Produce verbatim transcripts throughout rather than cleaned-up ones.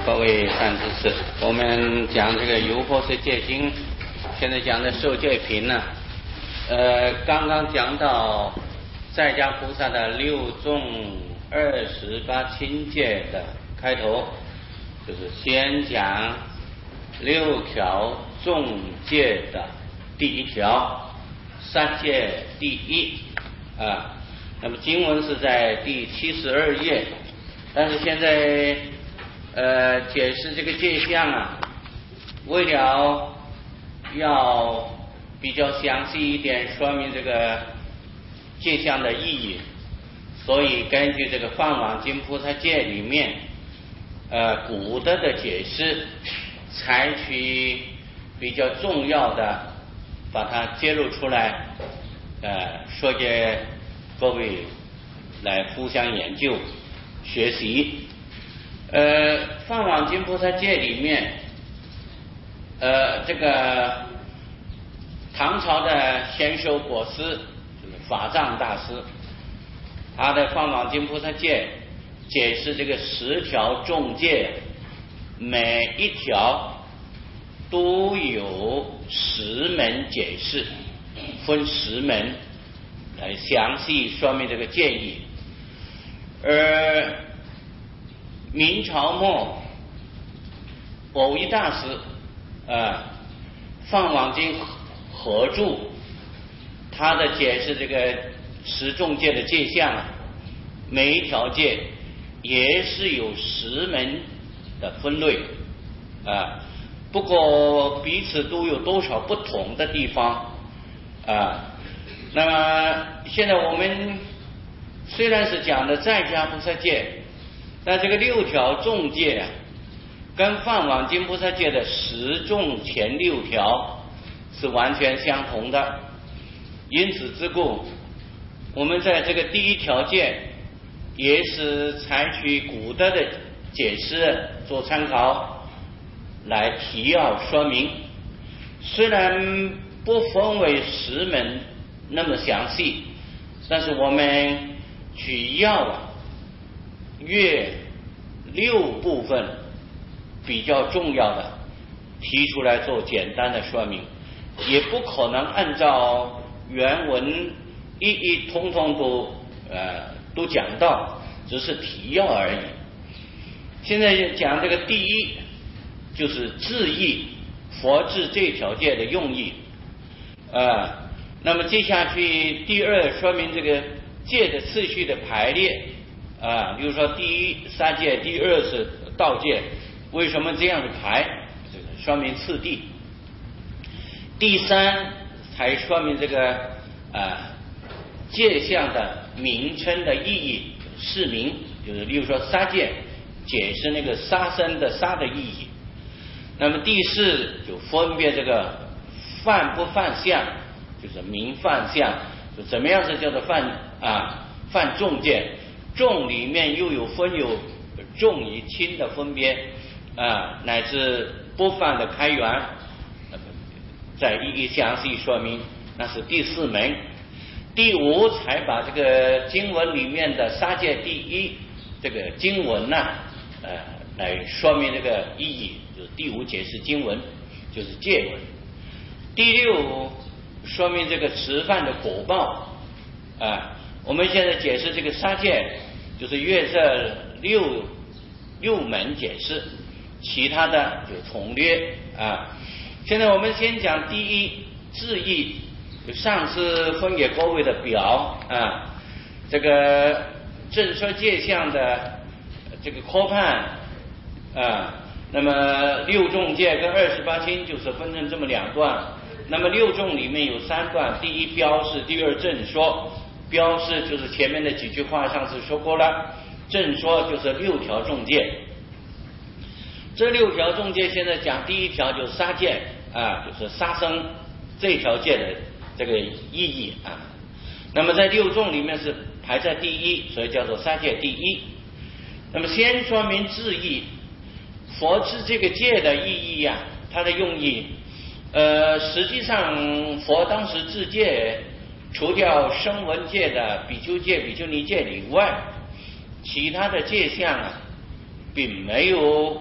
各位善知识，我们讲这个《游佛是戒经》，现在讲的受戒品呢，呃，刚刚讲到在家菩萨的六众二十八亲戒的开头，就是先讲六条众戒的第一条，三戒第一啊。那么经文是在第七十二页，但是现在呃解释这个戒相啊，为了要比较详细一点说明这个戒相的意义，所以根据这个《梵网经菩萨戒》里面呃古德的解释，采取比较重要的把它揭露出来，呃说给各位来互相研究学习。呃，《梵网经菩萨戒》里面，呃，这个唐朝的贤首果师就是法藏大师，他的《梵网经菩萨戒》解释这个十条众戒，每一条都有十门解释，分十门来详细说明这个戒义。而明朝末某一大师啊，梵网经合著，他的解释这个十众戒的戒相啊，每一条戒也是有十门的分类啊，不过彼此都有多少不同的地方啊。那么现在我们虽然是讲的在家菩萨戒，但这个六条众戒啊，跟梵网经菩萨戒的十众前六条是完全相同的。因此之故，我们在这个第一条戒也是采取古德的解释做参考，来提要说明。虽然不分为十门那么详细，但是我们取要啊约六部分比较重要的提出来做简单的说明，也不可能按照原文一一通通都呃都讲到，只是提要而已。现在讲这个第一就是智义，佛智这条戒的用意啊、呃。那么接下去第二说明这个戒的次序的排列啊，比如说第一杀戒，第二是道戒，为什么这样的排？这个说明次第。第三才说明这个啊戒相的名称的意义，释名，就是例如说杀戒，解释那个杀生的杀的意义。那么第四就分别这个犯不犯相，就是明犯相，就怎么样是叫做犯啊犯众戒，众里面又有分有重与轻的分别啊，乃至不犯的开源，再一一详细说明，那是第四门。第五才把这个经文里面的杀戒第一这个经文呢、啊，呃，来说明这个意义，就是第五解释经文，就是戒文。第六说明这个吃饭的果报啊。我们现在解释这个杀戒，就是约这六六门解释，其他的就统略啊。现在我们先讲第一智义，上次分给各位的表啊，这个正说戒相的这个科判啊，那么六众戒跟二十八亲就是分成这么两段。那么六众里面有三段，第一标示，第二正说。标示就是前面的几句话，上次说过了。正说就是六条众戒，这六条众戒现在讲第一条就是杀戒啊，就是杀生这条戒的这个意义啊。那么在六众里面是排在第一，所以叫做杀戒第一。那么先说明智义，佛制这个戒的意义啊，它的用意，呃，实际上佛当时制戒，除掉声闻戒的比丘戒、比丘尼戒以外，其他的戒相啊，并没有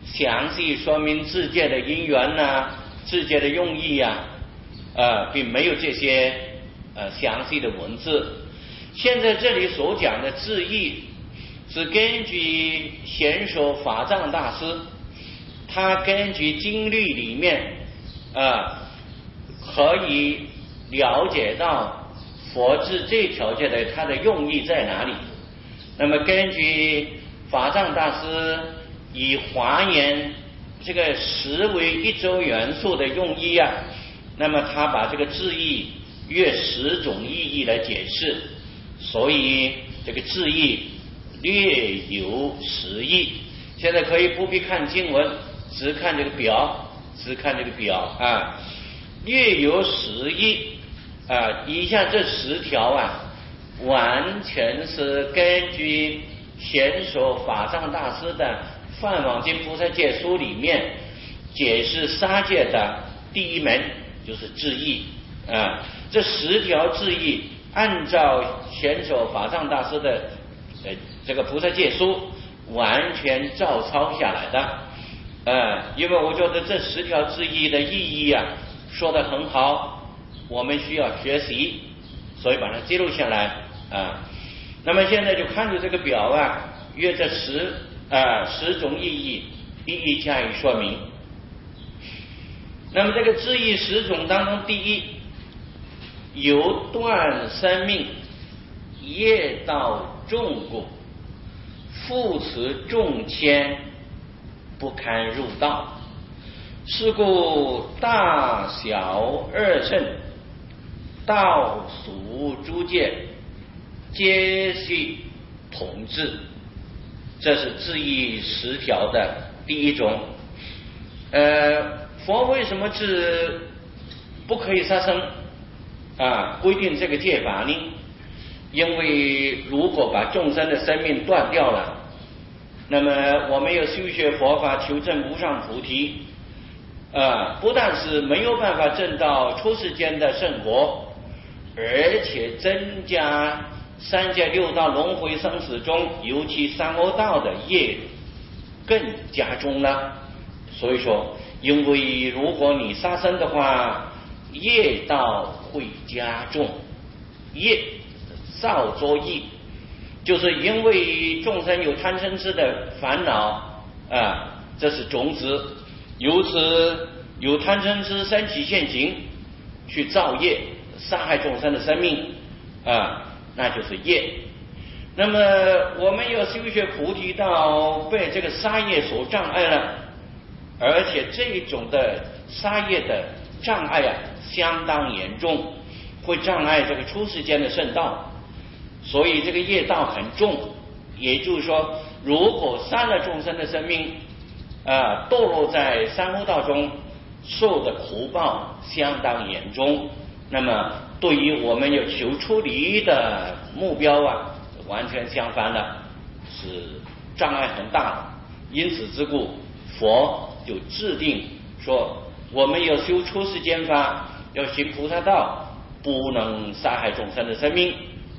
详细说明自戒的因缘呐、啊、自戒的用意呀、啊，呃，并没有这些呃详细的文字。现在这里所讲的智义，是根据贤首法藏大师，他根据经律里面啊、呃，可以了解到佛制这条件的它的用意在哪里。那么根据法藏大师以还原这个十为一周元素的用意啊，那么他把这个智义约十种意义来解释，所以这个智义略有十义。现在可以不必看经文，只看这个表，只看这个表啊，略有十义啊。以下这十条啊，完全是根据贤首法藏大师的《梵网经菩萨戒书》里面解释杀戒的第一门，就是智义啊。这十条智义按照贤首法藏大师的呃这个菩萨戒书完全照抄下来的。呃，因为我觉得这十条智义的意义啊说得很好，我们需要学习，所以把它记录下来啊。那么现在就看着这个表啊，约这十啊十种意义一一加以说明。那么这个智义十种当中，第一，由断生命，业道众故，复持众千，不堪入道。是故大小二乘，道俗诸戒，皆系统治。这是智义十条的第一种。呃，佛为什么是不可以杀生啊？规定这个戒法呢？因为如果把众生的生命断掉了，那么我们要修学佛法，求证无上菩提，啊，不但是没有办法证到出世间的圣果，而且增加三界六道轮回生死中，尤其三恶道的业更加重了。所以说，因为如果你杀生的话，业道会加重，业造作业，就是因为众生有贪嗔痴的烦恼啊，这是种子，由此有贪嗔痴升起现行，去造业，杀害众生的生命啊，那就是业。那么我们要修学菩提道，被这个杀业所障碍了，而且这种的杀业的障碍啊相当严重，会障碍这个出世间的圣道，所以这个业道很重。也就是说，如果杀了众生的生命啊，堕落在三恶道中，受的苦报相当严重。那么对于我们要求出离的目标啊，完全相反了，是障碍很大。因此之故，佛就制定说，我们要修出世间法，要行菩萨道，不能杀害众生的生命。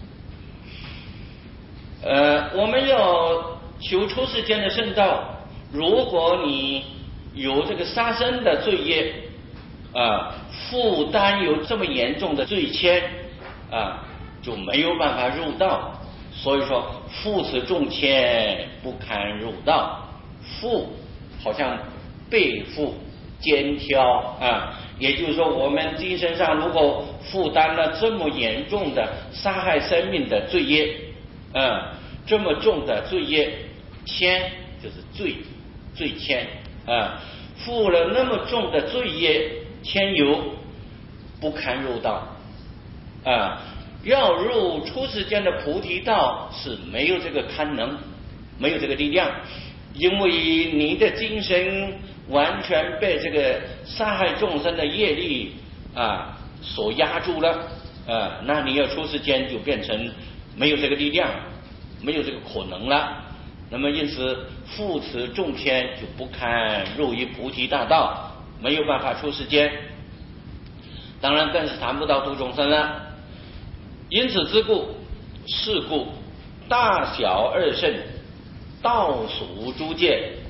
呃，我们要求出世间的圣道，如果你有这个杀生的罪业啊，负担有这么严重的罪愆啊，就没有办法入道。所以说，负持众愆，不堪入道。负好像背负、肩挑啊，也就是说，我们精神上如果负担了这么严重的杀害生命的罪业，啊，这么重的罪业，愆就是罪，罪愆啊，负了那么重的罪业愆尤，不堪入道啊。要入出世间的菩提道是没有这个堪能，没有这个力量，因为你的精神完全被这个杀害众生的业力啊所压住了啊，那你要出世间就变成没有这个力量，没有这个可能了。那么因此负持众愆，就不堪入于菩提大道，没有办法出世间，当然更是谈不到度众生了。因此之故，是故大小二乘，道俗诸戒，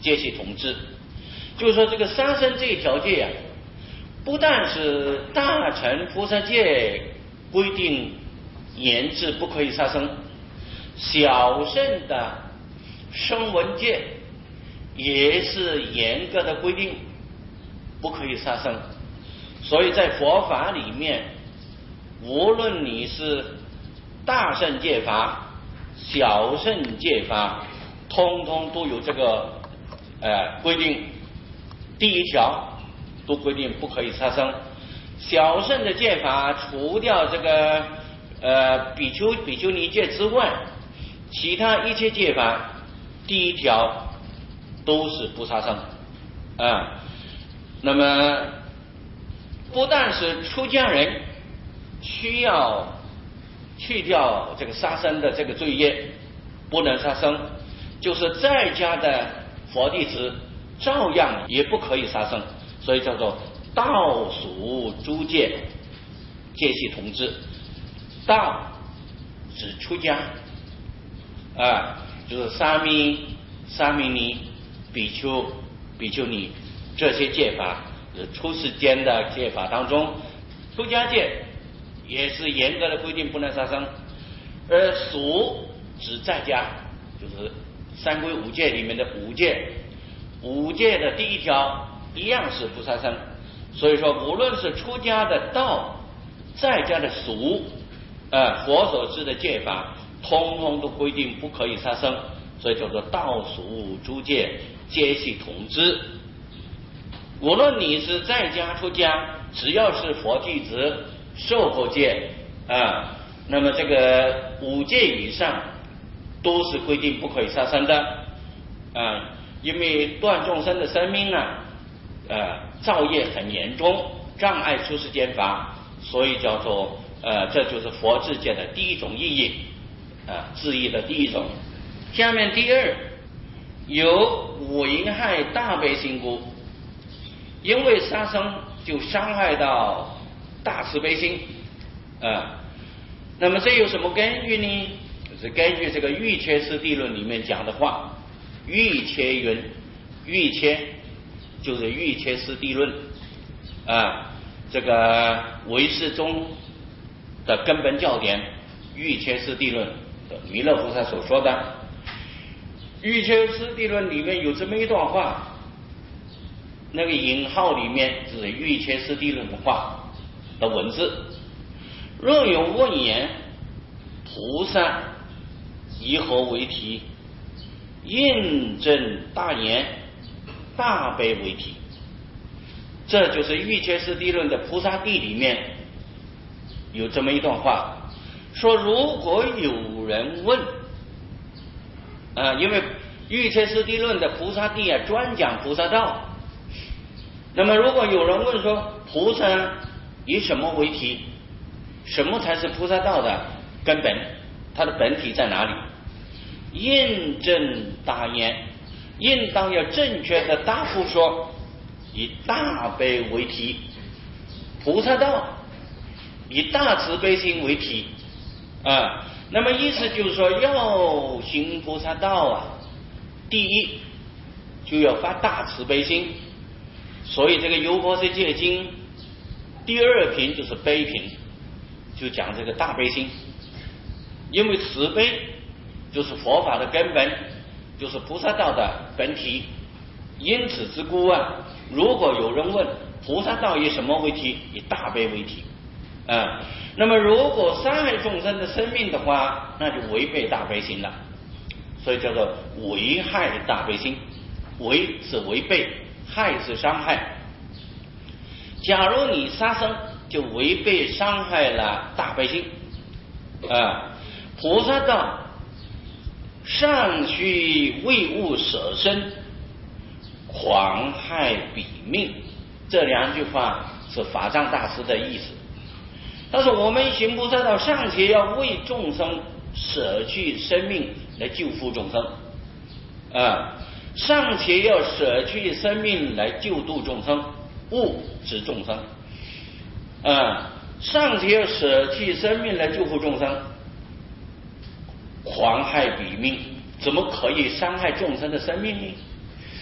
皆系同之。就是说，这个杀生这一条戒呀、啊，不但是大乘菩萨戒规定严制不可以杀生，小乘的声闻戒也是严格的规定不可以杀生。所以在佛法里面，无论你是大乘戒法、小乘戒法，通通都有这个呃规定。第一条都规定不可以杀生。小乘的戒法，除掉这个呃比丘比丘尼戒之外，其他一切戒法，第一条都是不杀生啊。那么不但是出家人需要去掉这个杀生的这个罪业，不能杀生，就是在家的佛弟子照样也不可以杀生，所以叫做道属诸戒，戒系同之。道指出家啊，就是沙弥、沙弥尼、比丘、比丘尼这些戒法，是出世间的戒法当中，出家戒也是严格的规定不能杀生。而属指在家，就是三归五戒里面的五戒。五戒的第一条一样是不杀生，所以说无论是出家的道，在家的俗，呃，佛所制的戒法，通通都规定不可以杀生，所以叫做道俗诸戒，皆系同之。无论你是在家出家，只要是佛弟子受过戒啊，那么这个五戒以上都是规定不可以杀生的啊。因为断众生的生命啊，呃，造业很严重，障碍出世间法，所以叫做呃，这就是佛制戒的第一种意义啊，字义的第一种。下面第二，有危害大悲心故，因为杀生就伤害到大慈悲心啊。那么这有什么根据呢？是根据这个《瑜伽师地论》里面讲的话。瑜伽云，瑜伽就是《瑜伽师地论》啊，这个唯识宗的根本教典《瑜伽师地论》的弥勒菩萨所说的《瑜伽师地论》里面有这么一段话，那个引号里面就是《瑜伽师地论》的话的文字。若有问言，菩萨以何为题？印证大言大悲为题，这就是《瑜伽师地论》的菩萨地里面有这么一段话，说如果有人问啊，因为《瑜伽师地论》的菩萨地啊专讲菩萨道，那么如果有人问说菩萨以什么为题，什么才是菩萨道的根本，它的本体在哪里？印证大言，应当要正确的答复说，以大悲为题，菩萨道以大慈悲心为题啊。那么意思就是说，要行菩萨道啊，第一就要发大慈悲心。所以这个《优婆塞戒经》第二品就是悲品，就讲这个大悲心，因为慈悲就是佛法的根本，就是菩萨道的本体。因此之故啊，如果有人问菩萨道以什么为题，以大悲为题啊，那么如果伤害众生的生命的话，那就违背大悲心了，所以叫做危害大悲心。违是违背，害是伤害。假如你杀生，就违背伤害了大悲心啊。菩萨道尚须为物舍身，狂害彼命，这两句话是法藏大师的意思。但是我们行菩萨道尚且要为众生舍去生命来救护众生啊，尚且要舍去生命来救度众生，物指众生啊，尚且要舍去生命来救护众生，狂害彼命，怎么可以伤害众生的生命呢？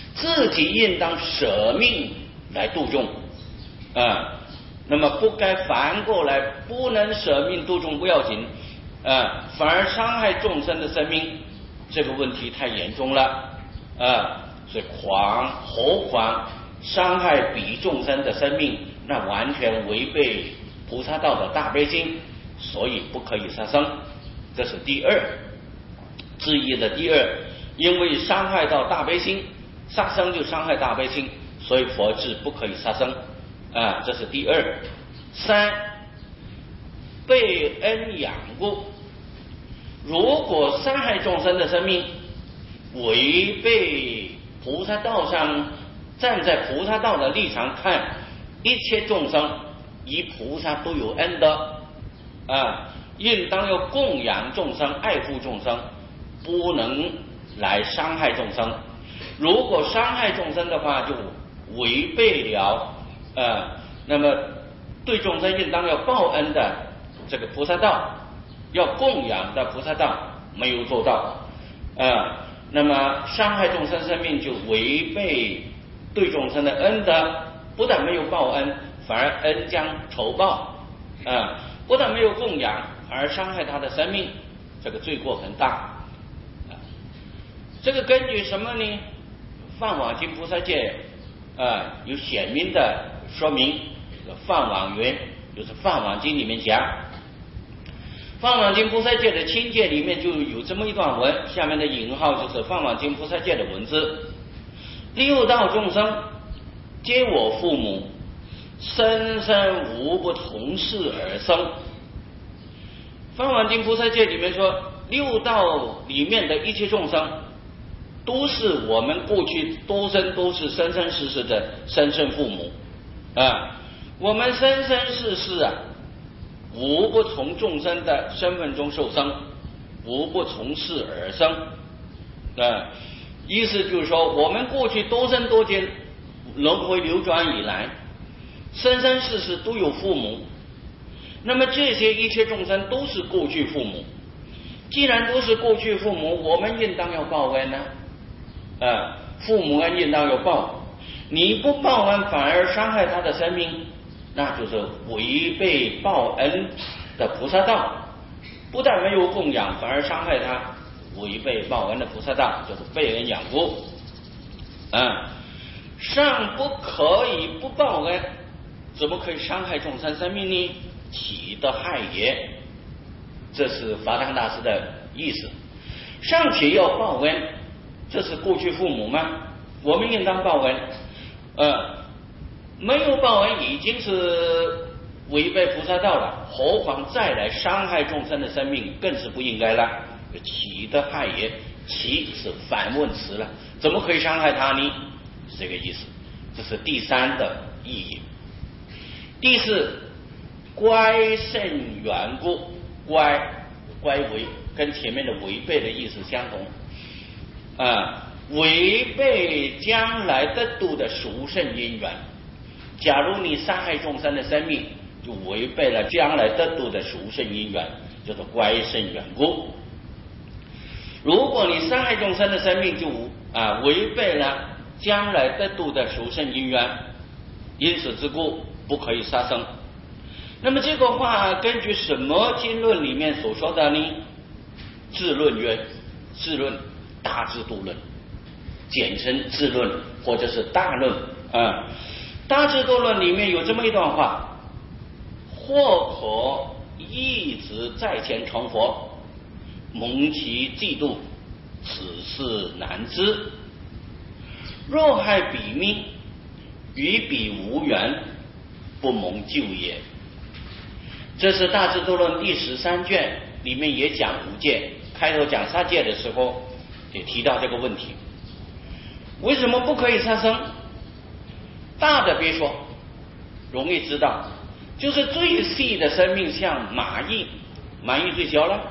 自己应当舍命来度众啊。那么不该反过来，不能舍命度众不要紧啊，反而伤害众生的生命，这个问题太严重了啊。所以狂何况伤害彼众生的生命，那完全违背菩萨道的大悲心，所以不可以杀生。这是第二之一的第二，因为伤害到大悲心，杀生就伤害大悲心，所以佛制不可以杀生啊，这是第二。三，被恩养故，如果伤害众生的生命，违背菩萨道上，站在菩萨道的立场看，一切众生与菩萨都有恩德啊，应当要供养众生，爱护众生，不能来伤害众生。如果伤害众生的话，就违背了呃，那么对众生应当要报恩的这个菩萨道，要供养的菩萨道没有做到呃，那么伤害众生生命就违背对众生的恩德，不但没有报恩，反而恩将仇报啊！不但没有供养，反而伤害他的生命，这个罪过很大啊！这个根据什么呢？梵网经菩萨戒啊有显明的说明。这个梵网云就是梵网经里面讲，梵网经菩萨戒的亲戒里面就有这么一段文，下面的引号就是梵网经菩萨戒的文字：六道众生皆我父母，生生无不同事而生。梵网经菩萨戒里面说，六道里面的一切众生都是我们过去多生都是生生世世的生身父母啊，我们生生世世啊，无不从众生的身份中受生，无不从事而生啊。意思就是说，我们过去多生多劫轮回流转以来，生生世世都有父母，那么这些一切众生都是过去父母，既然都是过去父母，我们应当要报恩呢啊，父母恩应当要报，你不报恩反而伤害他的生命，那就是违背报恩的菩萨道，不但没有供养，反而伤害他，违背报恩的菩萨道，就是被恩养护啊。尚不可以不报恩，怎么可以伤害众生生命呢？岂得害也？这是法堂大师的意思。尚且要报恩，这是过去父母吗？我们应当报恩，呃，没有报恩已经是违背菩萨道了，何况再来伤害众生的生命，更是不应该了。岂得害也？岂是反问词了，怎么可以伤害他呢？是这个意思，这是第三的意义。第四，乖胜缘故，乖乖违跟前面的违背的意思相同啊，违背将来得度的殊胜因缘。假如你伤害众生的生命，就违背了将来得度的殊胜因缘，叫做乖胜缘故。如果你伤害众生的生命，就啊违背了将来得度的殊胜因缘，因此之故不可以杀生。那么这个话根据什么经论里面所说的呢？智论曰，智论大智度论，简称智论或者是大论啊。大智度论里面有这么一段话：或可一直在前成佛，蒙其嫉妒，此事难知。若害彼命，与彼无缘，不蒙救也。这是大智度论第十三卷里面也讲五戒，开头讲杀戒的时候也提到这个问题。为什么不可以杀生？大的别说，容易知道，就是最细的生命，像蚂蚁，蚂蚁最小了，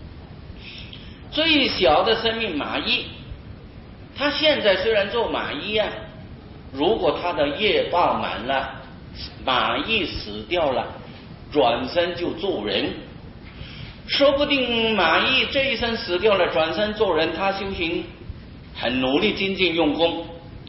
最小的生命蚂蚁，它现在虽然做蚂蚁啊，如果它的业报满了，蚂蚁死掉了，转身就做人，说不定蚂蚁这一生死掉了，转身做人，他修行很努力精进用功，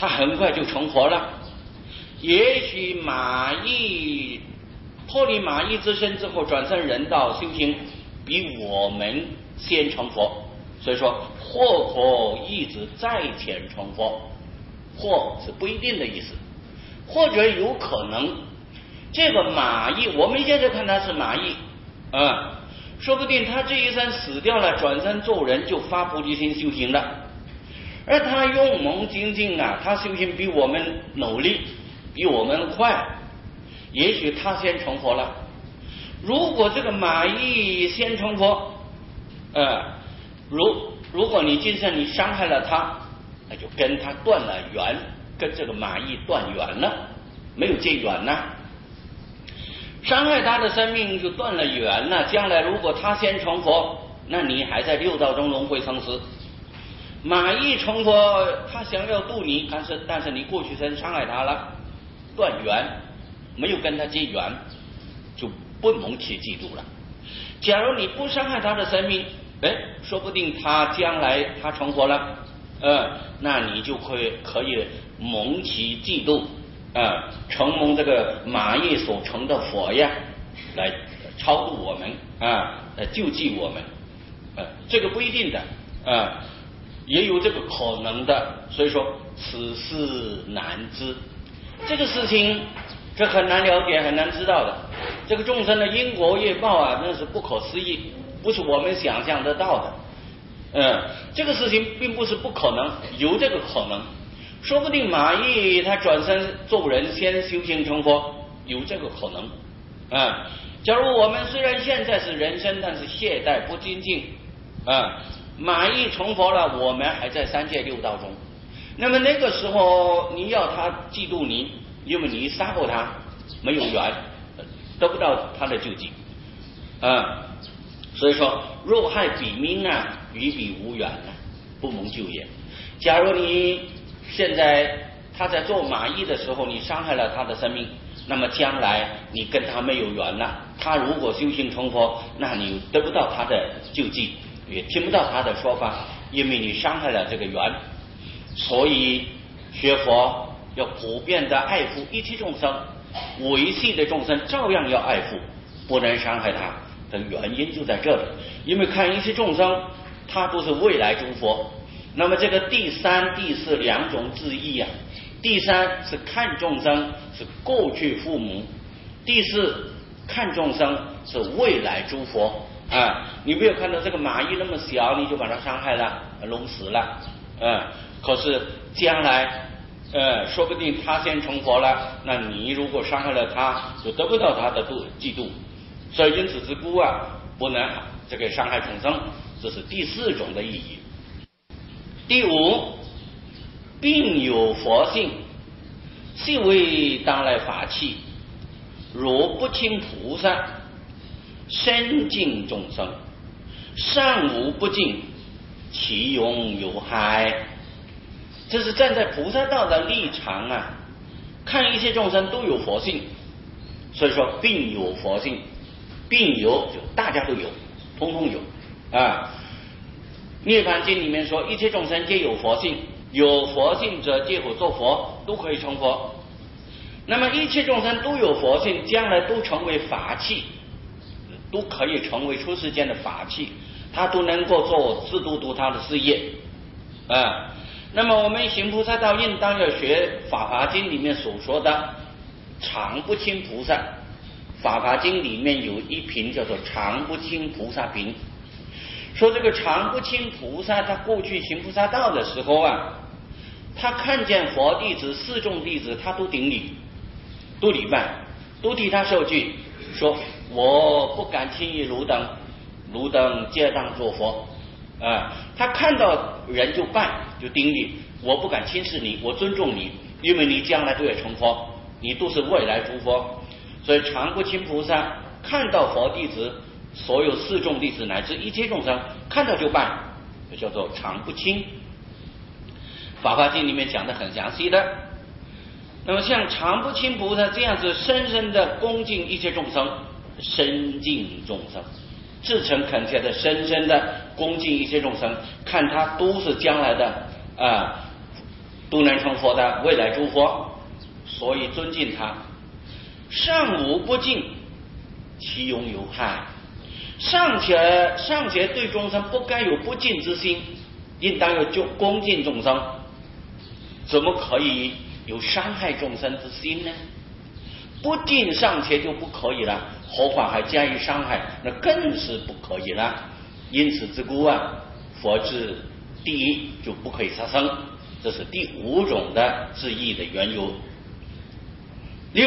他很快就成佛了。也许马邑脱离马邑之身之后，转生人道修行，比我们先成佛。所以说，或可一直在前成佛，或是不一定的意思，或者有可能这个马邑，我们现在看他是马邑，啊、嗯，说不定他这一生死掉了，转生做人就发菩提心修行了。而他勇猛精进啊，他修行比我们努力，比我们快，也许他先成佛了。如果这个马邑先成佛，呃，如如果你今生你伤害了他，那就跟他断了缘，跟这个马邑断缘了，没有结缘呐。伤害他的生命就断了缘了。将来如果他先成佛，那你还在六道中轮回生死。马邑成佛，他想要度你，但是但是你过去生伤害他了，断缘，没有跟他结缘，就不蒙其嫉妒了。假如你不伤害他的生命，哎，说不定他将来他成佛了，呃，那你就可以可以蒙其嫉妒，呃，承蒙这个马邑所成的佛呀，来超度我们啊，来救济我们，呃，这个不一定的，啊、呃。也有这个可能的，所以说此事难知，这个事情这很难了解，很难知道的。这个众生的因果业报啊，那是不可思议，不是我们想象得到的。嗯，这个事情并不是不可能，有这个可能。说不定马邑他转身做人，先修行成佛，有这个可能。啊、嗯，假如我们虽然现在是人身，但是懈怠不精进，啊、嗯。马邑成佛了，我们还在三界六道中。那么那个时候，你要他嫉妒你，因为你杀过他，没有缘，得不到他的救济。啊、嗯，所以说，若害彼命啊，与彼无缘啊，不蒙救也。假如你现在他在做马邑的时候，你伤害了他的生命，那么将来你跟他没有缘了。他如果修行成佛，那你得不到他的救济。也听不到他的说法，因为你伤害了这个缘。所以学佛要普遍的爱护一切众生，维系的众生照样要爱护，不能伤害他的原因就在这里。因为看一切众生，他都是未来诸佛。那么这个第三、第四两种字义啊，第三是看众生是过去父母，第四看众生是未来诸佛。啊，你没有看到这个马邑那么小，你就把它伤害了，弄死了，嗯，可是将来，呃，说不定他先成佛了，那你如果伤害了他，就得不到他的妒嫉妒，所以因此之故啊，不能这个伤害众生，这是第四种的意义。第五，并有佛性，系为当来法器，如不轻菩萨。身尽众生，善无不尽，其勇有害。这是站在菩萨道的立场啊，看一切众生都有佛性，所以说并有佛性，并有就大家都有，通通有啊。涅槃经里面说，一切众生皆有佛性，有佛性者皆可做佛，都可以成佛。那么一切众生都有佛性，将来都成为法器。都可以成为出世间的法器，他都能够做自度度他的事业啊。那么我们行菩萨道应当要学法华经里面所说的常不轻菩萨。法华经里面有一品叫做常不轻菩萨品，说这个常不轻菩萨他过去行菩萨道的时候啊，他看见佛弟子四众弟子他都顶礼，都礼拜，都替他受具，说我不敢轻易汝等，汝等皆当作佛啊！他看到人就拜，就顶礼，我不敢轻视你，我尊重你，因为你将来都要成佛，你都是未来诸佛。所以常不轻菩萨看到佛弟子，所有四众弟子乃至一切众生，看到就拜，就叫做常不轻。法华经里面讲的很详细的。那么像常不轻菩萨这样子深深的恭敬一切众生，深敬众生，至诚恳切的深深的恭敬一切众生，看他都是将来的啊都能成佛的未来诸佛，所以尊敬他。尚无不敬，其庸有害。尚且尚且对众生不该有不敬之心，应当有就恭敬众生，怎么可以有伤害众生之心呢？不敬尚且就不可以了，何况还加以伤害，那更是不可以了。因此之故啊，佛制第一就不可以杀生，这是第五种的制意的缘由。六，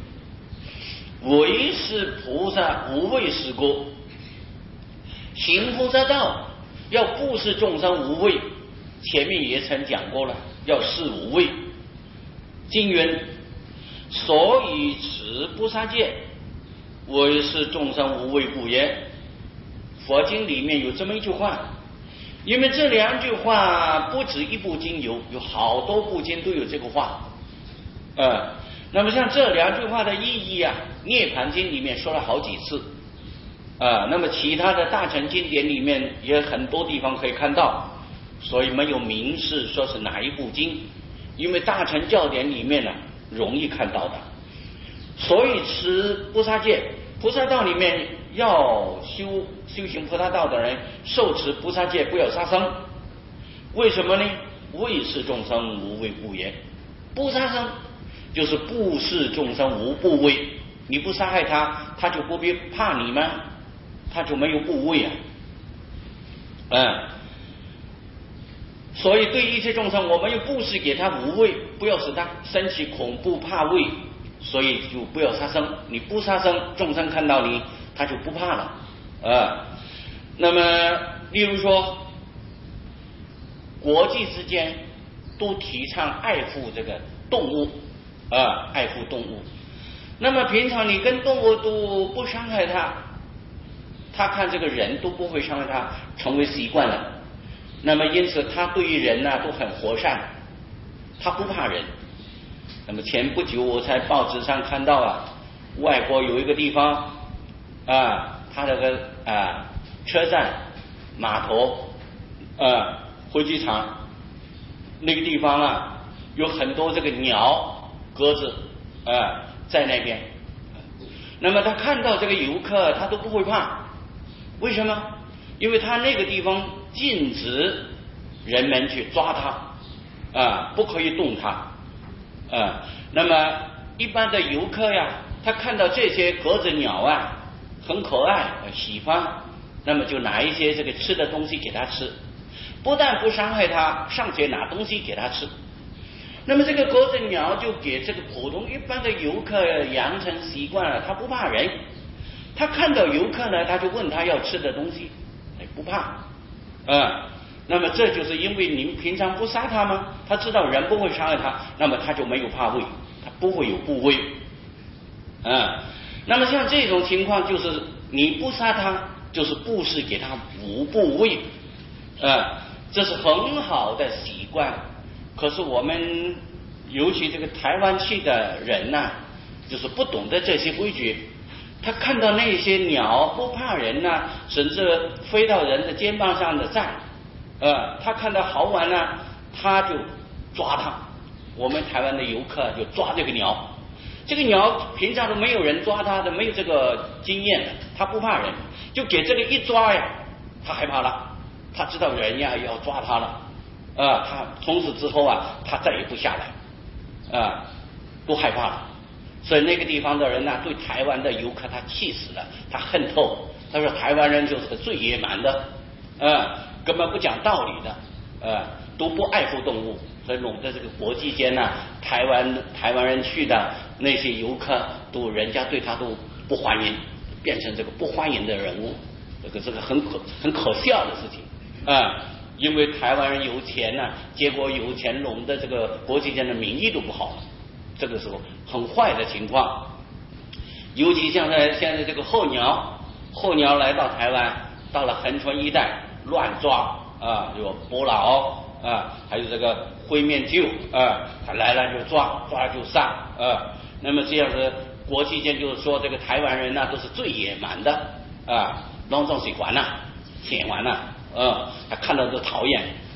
唯是菩萨无畏是故。行菩萨道要布施众生无畏，前面也曾讲过了，要示无畏。经云：所以持菩萨戒，唯是众生无畏故也。佛经里面有这么一句话，因为这两句话不止一部经有，有好多部经都有这个话。呃，那么像这两句话的意义啊，《涅盘经》里面说了好几次。啊，那么其他的大乘经典里面也很多地方可以看到，所以没有明示说是哪一部经，因为大乘教典里面呢容易看到的。所以持菩萨戒，菩萨道里面要修修行菩萨道的人受持菩萨戒，不要杀生。为什么呢？为是众生无畏故也。不杀生就是不是众生无怖畏，你不杀害他，他就不必怕你吗？他就没有怖畏啊。嗯，所以对一切众生，我们又布施给他无畏，不要使他生起恐怖怕畏，所以就不要杀生。你不杀生，众生看到你，他就不怕了。啊，那么例如说，国际之间都提倡爱护这个动物，啊，爱护动物。那么平常你跟动物都不伤害它，他看这个人都不会伤害他，成为习惯了。那么因此他对于人呢、啊、都很和善，他不怕人。那么前不久我在报纸上看到啊，外国有一个地方啊，他这个啊车站、码头、啊飞机场那个地方啊，有很多这个鸟、鸽子啊在那边。那么他看到这个游客，他都不会怕。为什么？因为他那个地方禁止人们去抓他，啊，不可以动他，啊。那么一般的游客呀，他看到这些鸽子鸟啊，很可爱，喜欢，那么就拿一些这个吃的东西给他吃，不但不伤害他，尚且拿东西给他吃。那么这个鸽子鸟就给这个普通一般的游客养成习惯了，他不怕人。他看到游客呢，他就问他要吃的东西，不怕，啊，那么这就是因为您平常不杀他吗？他知道人不会伤害他，那么他就没有怕畏，他不会有怖畏，啊，那么像这种情况，就是你不杀他，就是布施给他无怖畏，啊，这是很好的习惯。可是我们尤其这个台湾去的人呐、啊，就是不懂得这些规矩。他看到那些鸟不怕人呐、啊，甚至飞到人的肩膀上的站，呃，他看到好玩呢、啊，他就抓它。我们台湾的游客就抓这个鸟，这个鸟平常都没有人抓它的，没有这个经验的，他不怕人，就给这个一抓呀，他害怕了，他知道人呀要抓他了，啊、呃，他从此之后啊，他再也不下来，啊、呃，都害怕了。所以那个地方的人呢、啊，对台湾的游客他气死了，他恨透。他说台湾人就是最野蛮的，啊、呃，根本不讲道理的，呃，都不爱护动物，所以弄得这个国际间呢、啊，台湾台湾人去的那些游客，都人家对他都不欢迎，变成这个不欢迎的人物，这个这个很可很可笑的事情啊、呃。因为台湾人有钱呢、啊，结果有钱弄得这个国际间的名义都不好了。这个时候很坏的情况，尤其像在现在这个候鸟，候鸟来到台湾，到了恒春一带乱抓啊，有伯劳啊，还有这个灰面鹫啊，他来了就抓，抓了就杀啊。那么这样子，国际间就是说这个台湾人呢、啊、都是最野蛮的啊，弄种水管呐、舔完呐，啊，他看到都讨厌，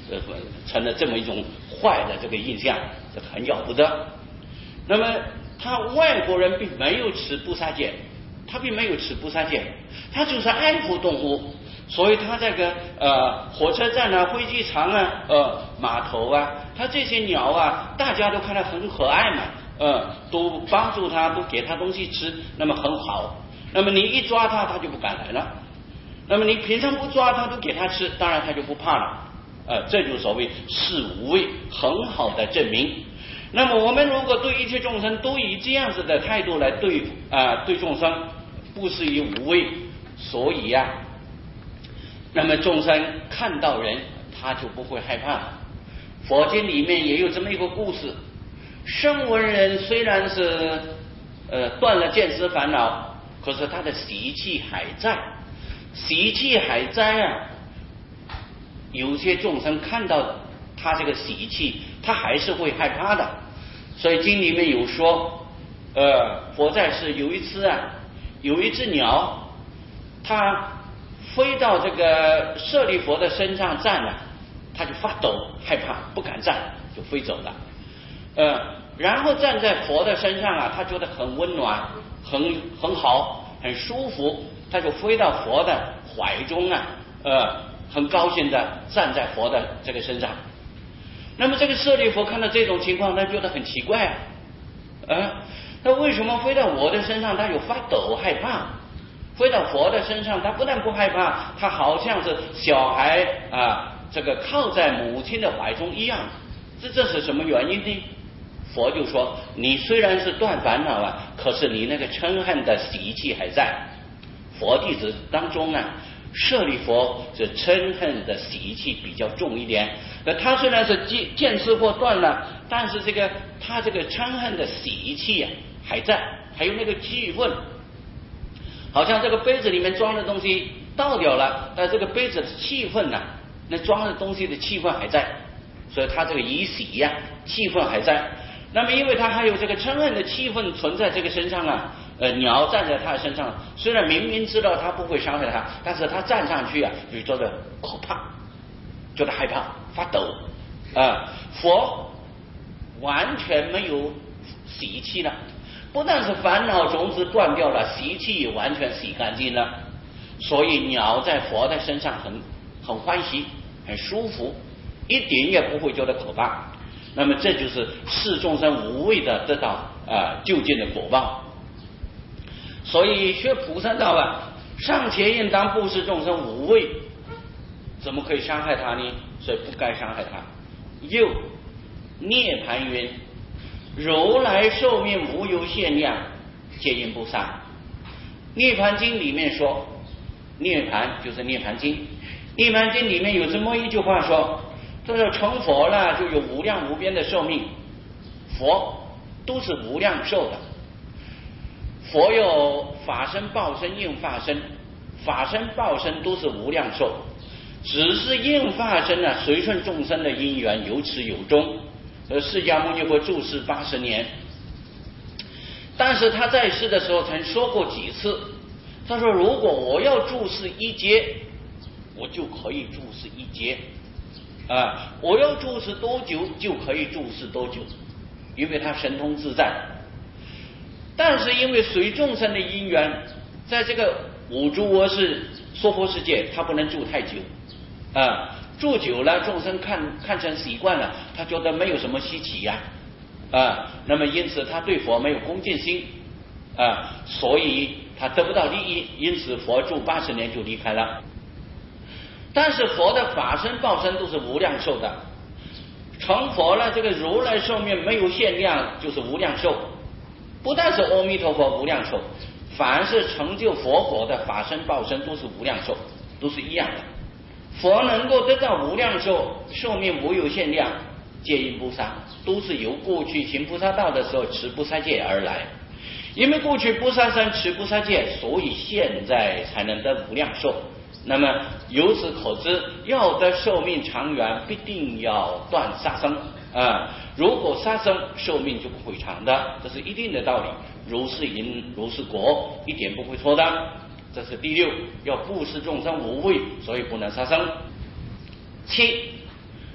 呃成了这么一种坏的这个印象，这很了不得。那么他外国人并没有持不杀戒，他并没有持不杀戒，他就是爱护动物，所以他这个呃火车站啊、飞机场啊、呃码头啊，他这些鸟啊，大家都看得很可爱嘛，呃，都帮助他，都给他东西吃，那么很好。那么你一抓它，它就不敢来了。那么你平常不抓它，都给它吃，当然它就不怕了。呃，这就所谓是无畏，很好的证明。那么我们如果对一切众生都以这样子的态度来对啊、呃、对众生，不是以无畏，所以呀、啊，那么众生看到人他就不会害怕。佛经里面也有这么一个故事，声闻人虽然是呃断了见思烦恼，可是他的习气还在，习气还在啊。有些众生看到他这个习气，他还是会害怕的。所以经里面有说，呃，佛在世有一次啊，有一只鸟，它飞到这个舍利佛的身上站了，它就发抖，害怕，不敢站，就飞走了。呃，然后站在佛的身上啊，他觉得很温暖，很很好，很舒服，他就飞到佛的怀中啊，呃，很高兴的站在佛的这个身上。那么这个舍利佛看到这种情况，他觉得很奇怪啊，呃，他为什么飞到我的身上，他有发抖害怕？飞到佛的身上，他不但不害怕，他好像是小孩啊，这个靠在母亲的怀中一样。这这是什么原因呢？佛就说，你虽然是断烦恼啊，可是你那个嗔恨的习气还在。佛弟子当中啊，舍利佛是嗔恨的习气比较重一点。那他虽然是见见思惑断了，但是这个他这个嗔恨的习气啊还在，还有那个气氛，好像这个杯子里面装的东西倒掉了，但这个杯子的气氛呢、啊，那装的东西的气氛还在，所以他这个疑喜呀、啊，气氛还在。那么因为他还有这个嗔恨的气氛存在这个身上啊，呃，鸟站在他的身上，虽然明明知道他不会伤害他，但是他站上去啊，就觉得可怕，觉得害怕，发抖啊、呃。佛完全没有习气了，不但是烦恼种子断掉了，习气也完全洗干净了，所以鸟在佛的身上很很欢喜，很舒服，一点也不会觉得可怕。那么这就是视众生无畏的得到啊、呃、究竟的果报。所以学菩萨道啊，尚且应当布施众生无畏，怎么可以伤害他呢？所以不该伤害他。又涅槃云，如来寿命无有限量，皆因不杀。涅槃经里面说，涅槃就是涅槃经，涅槃经里面有这么一句话说，这个成佛了就有无量无边的寿命，佛都是无量寿的。佛有法身、报身、应化身，法身、报身都是无量寿，只是应化身呢，随顺众生的因缘有始有终。而释迦牟尼佛住世八十年，但是他在世的时候曾说过几次，他说如果我要住世一劫，我就可以住世一劫啊，我要住世多久就可以住世多久，因为他神通自在。但是因为随众生的因缘，在这个五诸窝世娑婆世界，他不能住太久啊，住久了众生看看成习惯了，他觉得没有什么稀奇呀 啊, 啊，那么因此他对佛没有恭敬心啊，所以他得不到利益，因此佛住八十年就离开了。但是佛的法身报身都是无量寿的，成佛了，这个如来寿命没有限量，就是无量寿。不但是阿弥陀佛无量寿，凡是成就佛果的法身报身都是无量寿，都是一样的。佛能够得到无量寿，寿命无有限量，皆因不杀，都是由过去行菩萨道的时候持不杀戒而来。因为过去不杀生持不杀戒，所以现在才能得无量寿。那么由此可知，要得寿命长远，必定要断杀生啊！如果杀生，寿命就不会长的，这是一定的道理。如是因，如是果，一点不会错的。这是第六，要布施众生无畏，所以不能杀生。七，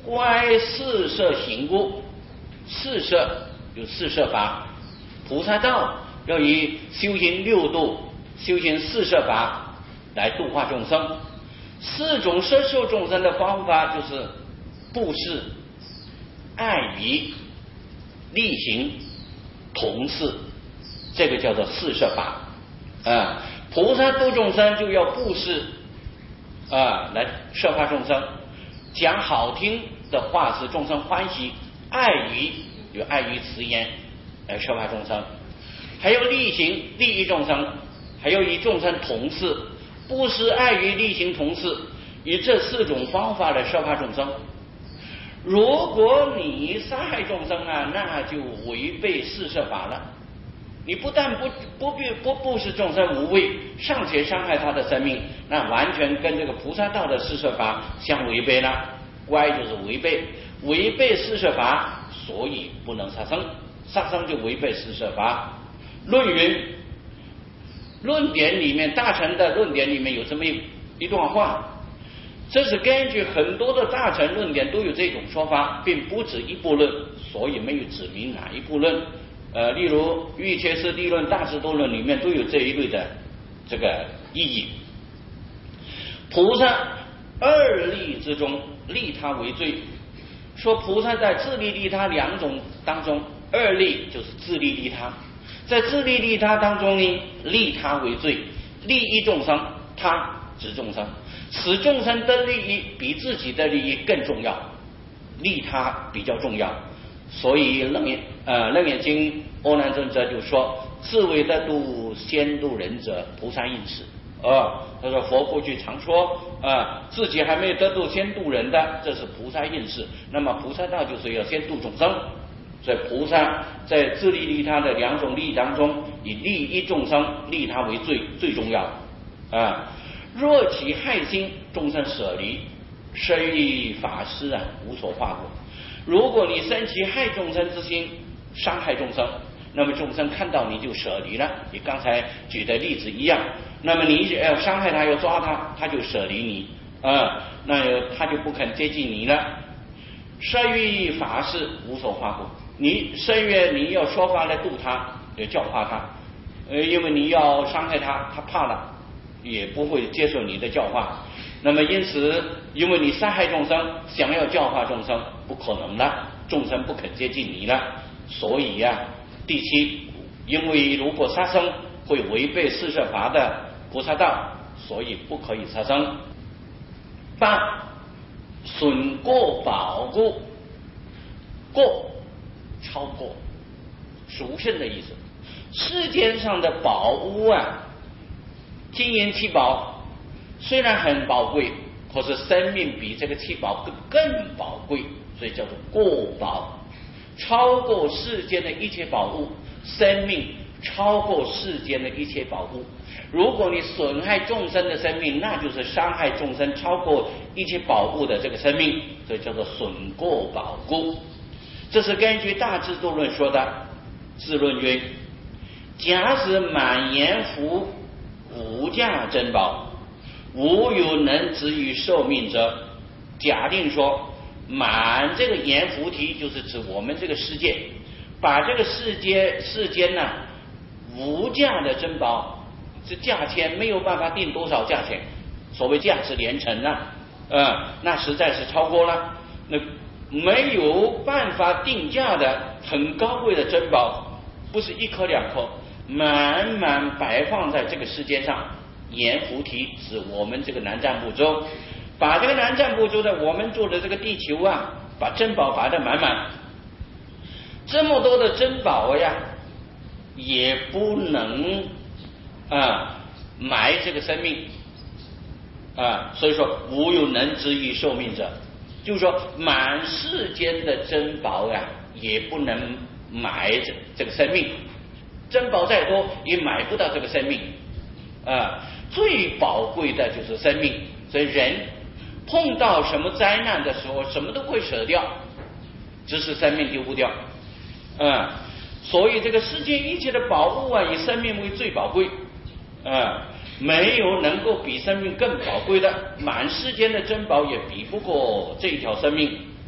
乖四摄行故，四摄有四摄法，菩萨道要以修行六度、修行四摄法来度化众生。四种摄受众生的方法就是布施、爱语、力行、同事，这个叫做四摄法啊。菩萨度众生就要布施啊，来摄化众生，讲好听的话使众生欢喜，爱语有爱语慈言来摄化众生，还有力行利益众生，还有与众生同事，布施、爱语、力行、同事，以这四种方法来摄化众生。如果你杀害众生啊，那就违背四摄法了。你不但不不不不布施众生无畏，尚且伤害他的生命，那完全跟这个菩萨道的四摄法相违背了。乖就是违背，违背四摄法，所以不能杀生，杀生就违背四摄法。论云，论点里面，大乘的论点里面有这么一一段话，这是根据很多的大乘论点都有这种说法，并不止一部论，所以没有指明哪一部论。呃，例如瑜伽师地论、大智度论里面都有这一类的这个意义。菩萨二利之中，利他为最。说菩萨在自利利他两种当中，二利就是自利利他，在自利利他当中呢，利他为最，利益众生，他指众生，使众生的利益比自己的利益更重要，利他比较重要。所以楞严呃楞严经阿难尊者就说，自为得度先度人者，菩萨应时。啊，他说佛过去常说啊，自己还没有得度先度人的，这是菩萨应时。那么菩萨道就是要先度众生，所以菩萨在自利利他的两种利益当中，以利益众生、利他为最最重要啊。若起害心，众生舍离，身于法师啊，无所化过。如果你生起害众生之心，伤害众生，那么众生看到你就舍离了。你刚才举的例子一样，那么你要伤害他，要抓他，他就舍离你啊，那他就不肯接近你了。身于法师无所化过，你身愿你要说法来度他，要教化他，呃，因为你要伤害他，他怕了，也不会接受你的教化。那么因此，因为你杀害众生，想要教化众生不可能了，众生不肯接近你了。所以呀、啊，第七，因为如果杀生会违背四摄法的菩萨道，所以不可以杀生。八，损过宝故，过超过殊胜的意思。世间上的宝物啊，金银七宝虽然很宝贵，可是生命比这个七宝更更宝贵，所以叫做过宝，超过世间的一切宝物，生命超过世间的一切宝物。如果你损害众生的生命，那就是伤害众生超过一切宝物的这个生命，所以叫做损过宝故。这是根据大智度论说的。智论曰：假使满阎浮无价珍宝，无有能止于寿命者。假定说满这个阎浮提就是指我们这个世界，把这个世界世间呢无价的珍宝，这价钱没有办法定多少价钱，所谓价值连城啊，呃，那实在是超过了。那没有办法定价的很高贵的珍宝，不是一颗两颗，满满摆放在这个世界上。阎浮提指我们这个南瞻部洲，把这个南瞻部洲的我们住的这个地球啊，把珍宝摆得满满。这么多的珍宝呀，也不能啊埋这个生命啊，所以说无有能止于寿命者，就是说满世间的珍宝呀，也不能埋这这个生命，珍宝再多也买不到这个生命啊。最宝贵的就是生命，所以人碰到什么灾难的时候，什么都会舍掉，只是生命丢不掉啊。所以这个世间一切的宝物啊，以生命为最宝贵啊，没有能够比生命更宝贵的，满世间的珍宝也比不过这一条生命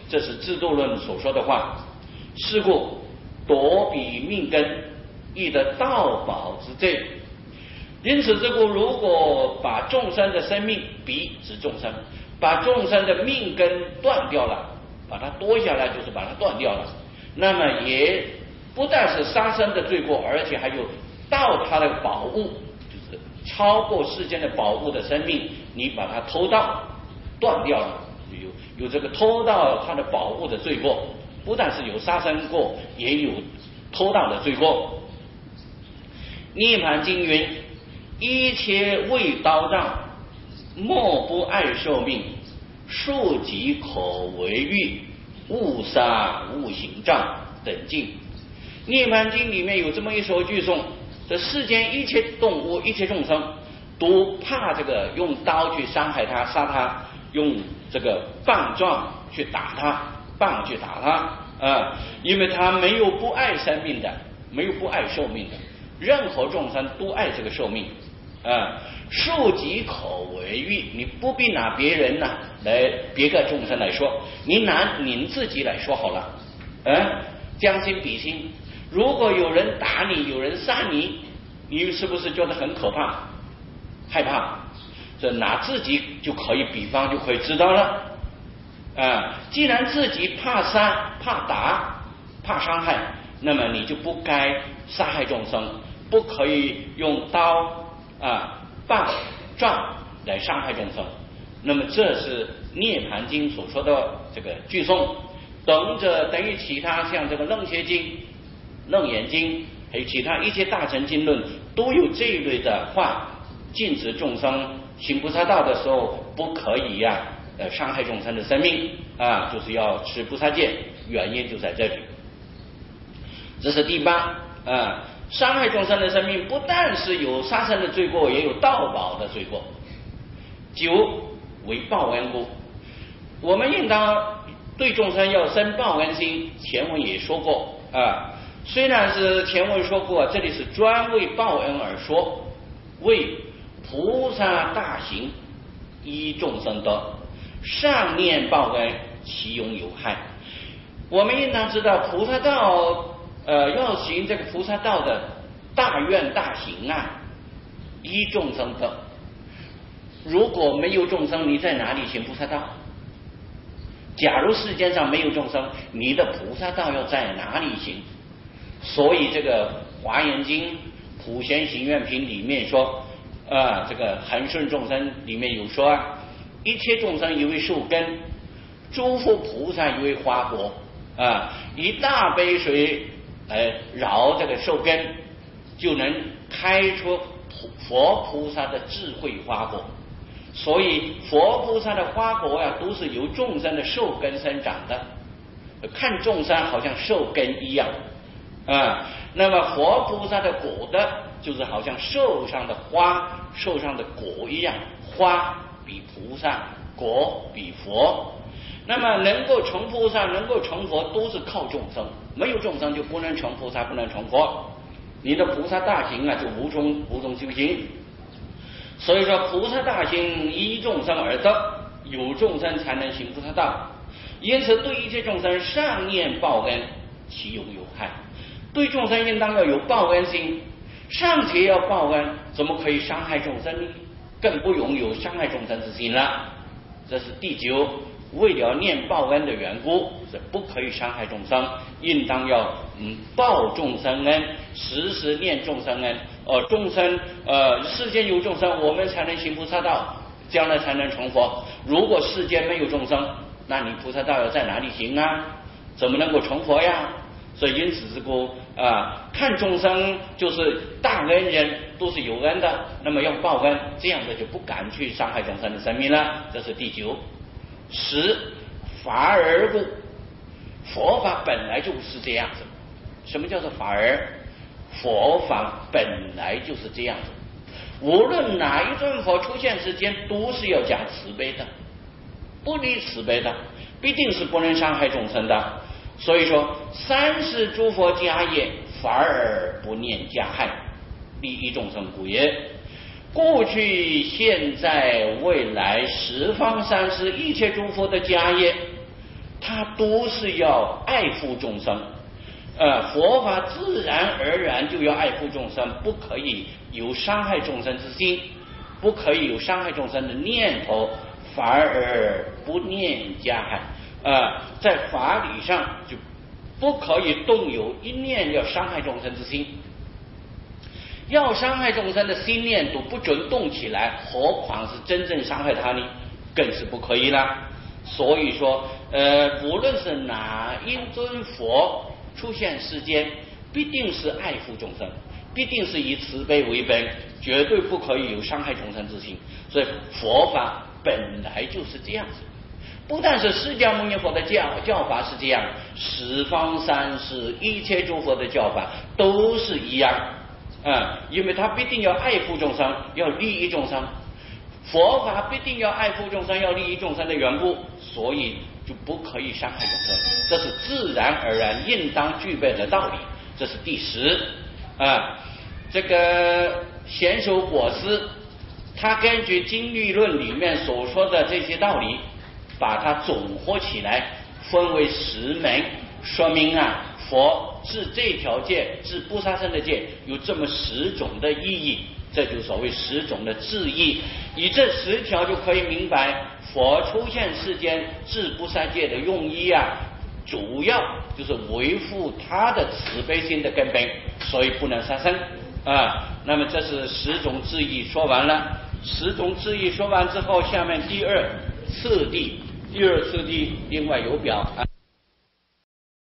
这是制度论所说的话。是故夺彼命根，亦得道宝之罪。因此，这故如果把众生的生命，彼指众生，把众生的命根断掉了，把它夺下来，就是把它断掉了，那么也不但是杀生的罪过，而且还有盗他的宝物，就是超过世间的宝物的生命，你把它偷盗断掉了，有有这个偷盗他的宝物的罪过，不但是有杀生过，也有偷盗的罪过。涅槃经云：一切为刀杖，莫不爱受命，庶己口为欲，勿杀勿行杖等经。涅槃经里面有这么一首句颂，这世间一切动物、一切众生都怕这个用刀去伤害他、杀他，用这个棒状去打他，棒去打他啊，因为他没有不爱生命的，没有不爱受命的，任何众生都爱这个寿命啊。庶己口为欲，你不必拿别人呢、啊、来别个众生来说，你拿您自己来说好了，啊，将心比心。如果有人打你，有人杀你，你是不是觉得很可怕、害怕？这拿自己就可以比方，就可以知道了。啊，既然自己怕杀、怕打、怕伤害，那么你就不该杀害众生，不可以用刀啊、棒、杖来伤害众生。那么这是《涅槃经》所说的这个句颂，等着等于其他像这个《楞伽经》、《楞严经》，还有其他一些大乘经论都有这一类的话，禁止众生行菩萨道的时候不可以呀、啊，呃，伤害众生的生命啊，就是要持菩萨戒，原因就在这里。这是第八啊，伤害众生的生命，不但是有杀生的罪过，也有盗宝的罪过。九为报恩故，我们应当对众生要生报恩心。前文也说过啊，虽然是前文说过，这里是专为报恩而说，为菩萨大行，依众生德，上念报恩，其永有害。我们应当知道，菩萨道呃要行这个菩萨道的大愿大行啊，依众生德。如果没有众生，你在哪里行菩萨道？假如世间上没有众生，你的菩萨道要在哪里行？所以这个《华严经》普贤行愿品里面说啊，这个恒顺众生里面有说啊，一切众生以为树根，诸佛菩萨以为花果啊，以大杯水来饶这个树根，就能开出佛菩萨的智慧花果。所以佛菩萨的花果呀、啊，都是由众生的寿根生长的，看众生好像寿根一样啊。那么佛菩萨的果的，就是好像树上的花、树上的果一样，花比菩萨，果比佛。那么能够成菩萨、能够成佛，都是靠众生，没有众生就不能成菩萨，不能成佛。你的菩萨大行啊，就无中无中修行。所以说，菩萨大行依众生而得，有众生才能行菩萨道。因此，对一切众生上念报恩，其永有害。对众生应当要有报恩心，尚且要报恩，怎么可以伤害众生呢？更不容有伤害众生之心了。这是第九，为了念报恩的缘故，是不可以伤害众生，应当要嗯报众生恩，时时念众生恩。呃，众生呃，世间有众生，我们才能行菩萨道，将来才能成佛。如果世间没有众生，那你菩萨道要在哪里行啊？怎么能够成佛呀？所以因此这个啊，看众生就是大恩人，都是有恩的，那么要报恩，这样的就不敢去伤害众生的生命了。这是第九。十法而故，佛法本来就是这样子。什么叫做法而？佛法本来就是这样子，无论哪一尊佛出现之间，都是要讲慈悲的，不离慈悲的，必定是不能伤害众生的。所以说，三世诸佛家业，法而不念加害，利益众生故也。过去、现在、未来十方三世一切诸佛的家业， 它都是要爱护众生。呃，佛法自然而然就要爱护众生，不可以有伤害众生之心，不可以有伤害众生的念头，反而不念加害。呃，在法理上就不可以动有一念要伤害众生之心，要伤害众生的心念都不准动起来，何况是真正伤害他呢？更是不可以啦。所以说，呃，无论是哪一尊佛出现世间，必定是爱护众生，必定是以慈悲为本，绝对不可以有伤害众生之心。所以佛法本来就是这样子。不但是释迦牟尼佛的教教法是这样，十方三世一切诸佛的教法都是一样啊、嗯，因为他必定要爱护众生，要利益众生。佛法必定要爱护众生，要利益众生的缘故，所以就不可以伤害众生，这是自然而然应当具备的道理。这是第十啊。这个贤首果师，他根据经律论里面所说的这些道理，把它总合起来，分为十门，说明啊，佛治这条戒，治不杀生的戒，有这么十种的意义。这就所谓十种的智义，以这十条就可以明白佛出现世间治不杀戒的用意啊，主要就是维护他的慈悲心的根本，所以不能杀生啊。那么这是十种智义说完了，十种智义说完之后，下面第二次第，第二次第另外有表啊。